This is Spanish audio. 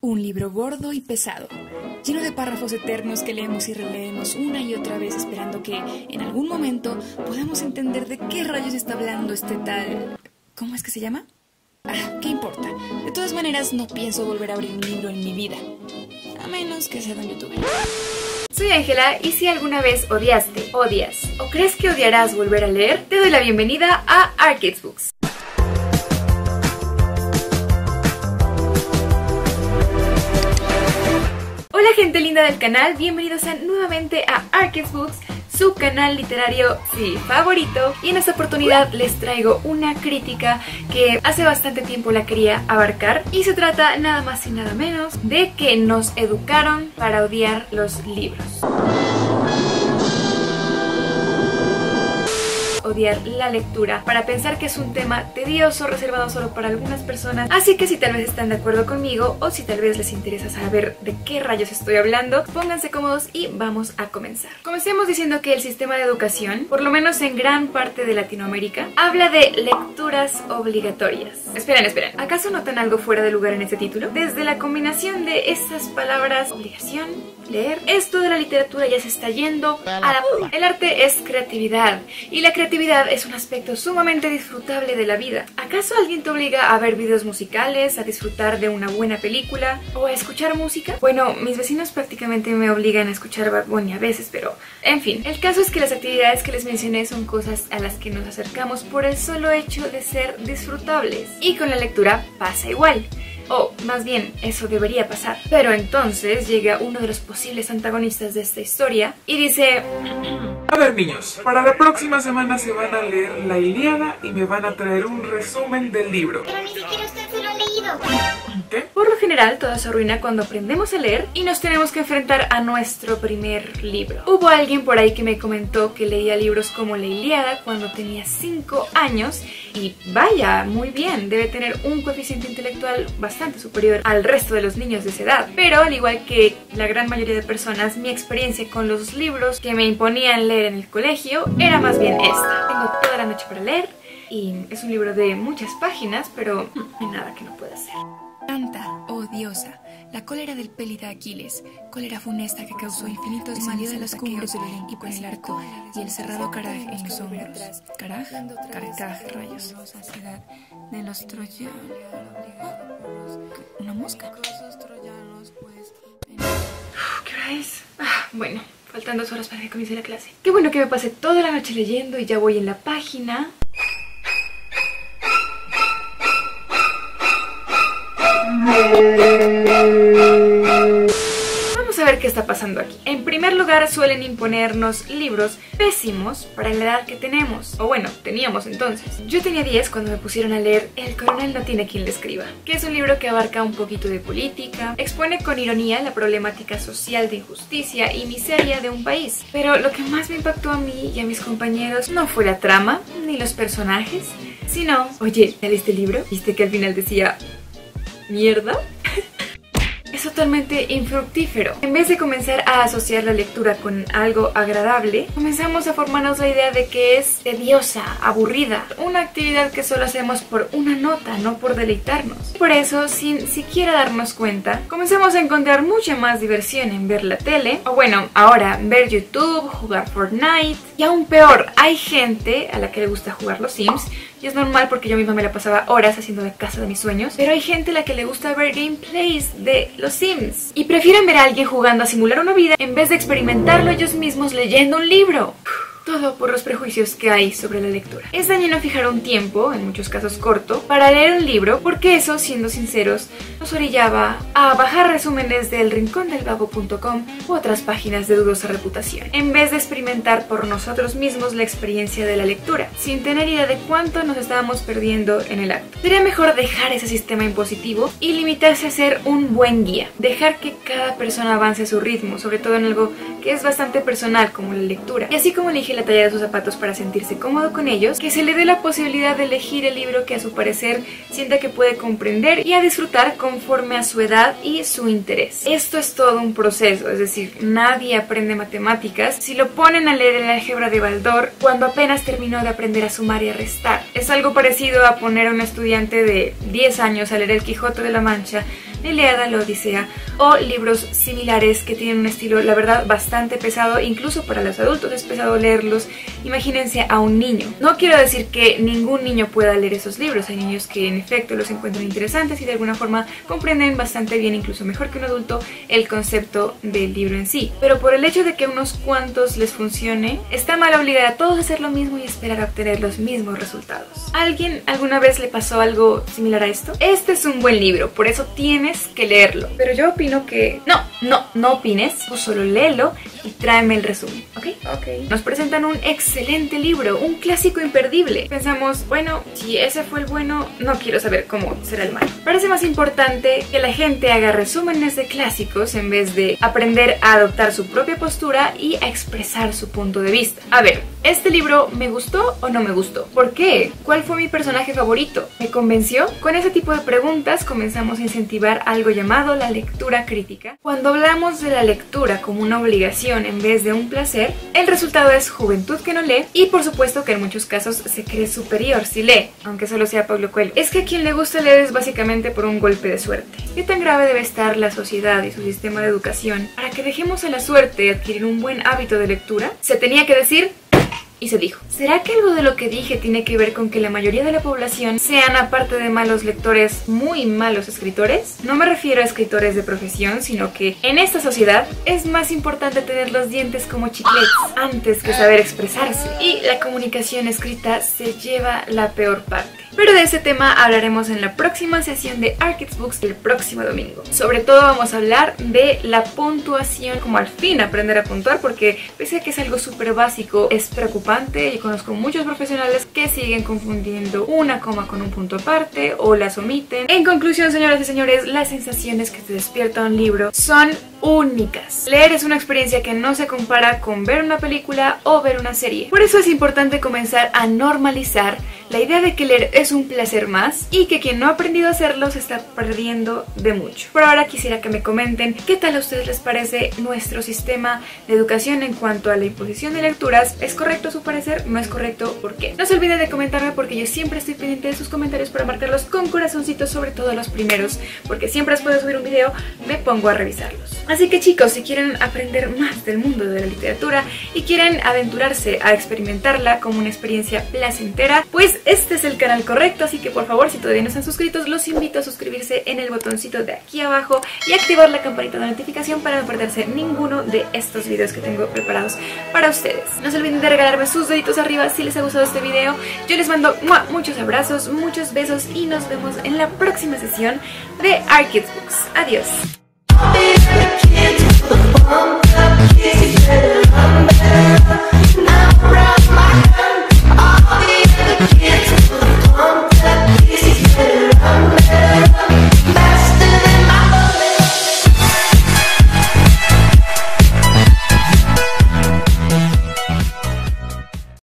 Un libro gordo y pesado, lleno de párrafos eternos que leemos y releemos una y otra vez esperando que, en algún momento, podamos entender de qué rayos está hablando este tal... ¿Cómo es que se llama? Ah, ¿qué importa? De todas maneras, no pienso volver a abrir un libro en mi vida, a menos que sea de un youtuber. Soy Ángela y si alguna vez odiaste, odias o crees que odiarás volver a leer, te doy la bienvenida a Arcades Books. Hola gente linda del canal, bienvenidos nuevamente a Arcades Books, su canal literario, sí, favorito. Y en esta oportunidad les traigo una crítica que hace bastante tiempo la quería abarcar. Y se trata nada más y nada menos de que nos educaron para odiar los libros. Odiar la lectura, para pensar que es un tema tedioso, reservado solo para algunas personas. Así que si tal vez están de acuerdo conmigo o si tal vez les interesa saber de qué rayos estoy hablando, pónganse cómodos y vamos a comenzar. Comencemos diciendo que el sistema de educación, por lo menos en gran parte de Latinoamérica, habla de lecturas obligatorias. Esperen, ¿acaso notan algo fuera de lugar en este título? Desde la combinación de esas palabras, obligación, leer, esto de la literatura ya se está yendo a la... El arte es creatividad y la creatividad es un aspecto sumamente disfrutable de la vida. ¿Acaso alguien te obliga a ver videos musicales, a disfrutar de una buena película o a escuchar música? Bueno, mis vecinos prácticamente me obligan a escuchar Bad Bunny a veces, pero en fin. El caso es que las actividades que les mencioné son cosas a las que nos acercamos por el solo hecho de ser disfrutables. Y con la lectura pasa igual. O, más bien, eso debería pasar. Pero entonces llega uno de los posibles antagonistas de esta historia y dice... A ver niños, para la próxima semana se van a leer la Ilíada y me van a traer un resumen del libro. Pero ni siquiera usted se lo ha leído. ¿Qué? Por lo general, todo se arruina cuando aprendemos a leer y nos tenemos que enfrentar a nuestro primer libro. Hubo alguien por ahí que me comentó que leía libros como la Ilíada cuando tenía 5 años y vaya, muy bien, debe tener un coeficiente intelectual bastante superior al resto de los niños de esa edad. Pero al igual que la gran mayoría de personas, mi experiencia con los libros que me imponían leer en el colegio era más bien esta. Tengo toda la noche para leer y es un libro de muchas páginas, pero no hay nada que no pueda hacer. Santa, oh diosa, la cólera del Pélida Aquiles, cólera funesta que causó infinitos males de las cumbres del Olimpo y con el arco y el cerrado Caraj en los hombros. ¿Caraj? Carcaj, rayos. De los troyanos. ¿Una mosca? ¿Qué hora es? Bueno, faltan 2 horas para que comience la clase. Qué bueno que me pasé toda la noche leyendo y ya voy en la página. Vamos a ver qué está pasando aquí. En primer lugar, suelen imponernos libros pésimos para la edad que tenemos. O bueno, teníamos entonces. Yo tenía 10 cuando me pusieron a leer El coronel no tiene quien le escriba, que es un libro que abarca un poquito de política, expone con ironía la problemática social de injusticia y miseria de un país. Pero lo que más me impactó a mí y a mis compañeros no fue la trama, ni los personajes, sino... Oye, ¿ya leíste el libro? ¿Viste que al final decía... mierda? Es totalmente infructífero. En vez de comenzar a asociar la lectura con algo agradable, comenzamos a formarnos la idea de que es tediosa, aburrida, una actividad que solo hacemos por una nota, no por deleitarnos. Por eso, sin siquiera darnos cuenta, comenzamos a encontrar mucha más diversión en ver la tele, o bueno, ahora ver YouTube, jugar Fortnite, y aún peor, hay gente a la que le gusta jugar los Sims. Y es normal porque yo misma me la pasaba horas haciendo la casa de mis sueños. Pero hay gente a la que le gusta ver gameplays de los Sims y prefieren ver a alguien jugando a simular una vida en vez de experimentarlo ellos mismos leyendo un libro. Todo por los prejuicios que hay sobre la lectura. Es dañino fijar un tiempo, en muchos casos corto, para leer un libro porque eso, siendo sinceros, nos orillaba a bajar resúmenes de elrincondelvago.com u otras páginas de dudosa reputación, en vez de experimentar por nosotros mismos la experiencia de la lectura, sin tener idea de cuánto nos estábamos perdiendo en el acto. Sería mejor dejar ese sistema impositivo y limitarse a ser un buen guía, dejar que cada persona avance a su ritmo, sobre todo en algo que es bastante personal como la lectura, y así como elige la talla de sus zapatos para sentirse cómodo con ellos, que se le dé la posibilidad de elegir el libro que a su parecer sienta que puede comprender y a disfrutar conforme a su edad y su interés. Esto es todo un proceso, es decir, nadie aprende matemáticas si lo ponen a leer el álgebra de Baldor cuando apenas terminó de aprender a sumar y a restar. Es algo parecido a poner a un estudiante de 10 años a leer el Quijote de la Mancha La Ilíada, la Odisea o libros similares que tienen un estilo, la verdad, bastante pesado, incluso para los adultos es pesado leerlos. Imagínense a un niño. No quiero decir que ningún niño pueda leer esos libros, hay niños que en efecto los encuentran interesantes y de alguna forma comprenden bastante bien, incluso mejor que un adulto, el concepto del libro en sí. Pero por el hecho de que a unos cuantos les funcione, está mal obligar a todos a hacer lo mismo y esperar a obtener los mismos resultados. ¿A alguien alguna vez le pasó algo similar a esto? Este es un buen libro, por eso tienes que leerlo. Pero yo opino que... No opines, tú solo léelo y tráeme el resumen, ¿ok? Nos presentan un excelente libro, un clásico imperdible. Pensamos, bueno, si ese fue el bueno, no quiero saber cómo será el malo. Parece más importante que la gente haga resúmenes de clásicos en vez de aprender a adoptar su propia postura y a expresar su punto de vista. A ver, ¿este libro me gustó o no me gustó? ¿Por qué? ¿Cuál fue mi personaje favorito? ¿Me convenció? Con ese tipo de preguntas comenzamos a incentivar algo llamado la lectura crítica. Cuando hablamos de la lectura como una obligación en vez de un placer, el resultado es juventud que no lee y por supuesto que en muchos casos se cree superior si lee, aunque solo sea Paulo Coelho. Es que a quien le gusta leer es básicamente por un golpe de suerte. ¿Qué tan grave debe estar la sociedad y su sistema de educación para que dejemos a la suerte de adquirir un buen hábito de lectura? Se tenía que decir... y se dijo. ¿Será que algo de lo que dije tiene que ver con que la mayoría de la población sean, aparte de malos lectores, muy malos escritores? No me refiero a escritores de profesión, sino que en esta sociedad es más importante tener los dientes como chiclets antes que saber expresarse. Y la comunicación escrita se lleva la peor parte. Pero de ese tema hablaremos en la próxima sesión de Arkids Books el próximo domingo. Sobre todo vamos a hablar de la puntuación, como al fin aprender a puntuar, porque pese a que es algo súper básico, es preocupante. Yo conozco muchos profesionales que siguen confundiendo una coma con un punto aparte o las omiten. En conclusión, señoras y señores, las sensaciones que te despierta un libro son únicas. Leer es una experiencia que no se compara con ver una película o ver una serie. Por eso es importante comenzar a normalizar la idea de que leer es un placer más y que quien no ha aprendido a hacerlo se está perdiendo de mucho. Por ahora quisiera que me comenten qué tal a ustedes les parece nuestro sistema de educación en cuanto a la imposición de lecturas. ¿Es correcto a su parecer? ¿No es correcto? ¿Por qué? No se olviden de comentarme porque yo siempre estoy pendiente de sus comentarios para marcarlos con corazoncitos, sobre todo los primeros, porque siempre después de subir un video me pongo a revisarlos. Así que chicos, si quieren aprender más del mundo de la literatura y quieren aventurarse a experimentarla como una experiencia placentera, pues este es el canal correcto, así que por favor, si todavía no están suscritos, los invito a suscribirse en el botoncito de aquí abajo y activar la campanita de notificación para no perderse ninguno de estos videos que tengo preparados para ustedes. No se olviden de regalarme sus deditos arriba si les ha gustado este video. Yo les mando muchos abrazos, muchos besos y nos vemos en la próxima sesión de Arkids Books. Adiós.